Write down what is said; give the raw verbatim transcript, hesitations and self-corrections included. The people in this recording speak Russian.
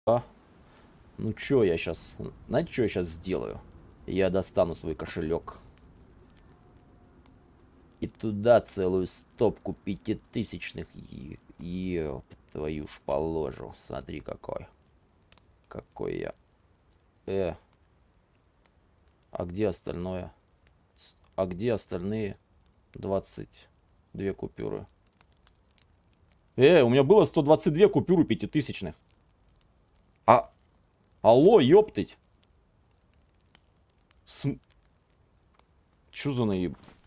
Ну чё я сейчас... Знаете, что я сейчас сделаю? Я достану свой кошелек. И туда целую стопку пятитысячных. Ёп, твою ж положу. Смотри какой. Какой я. Э. А где остальное? А где остальные двадцать две купюры? Э, у меня было сто двадцать две купюры пятитысячных. А... Алло, ёптыть. См... Чё за наеб...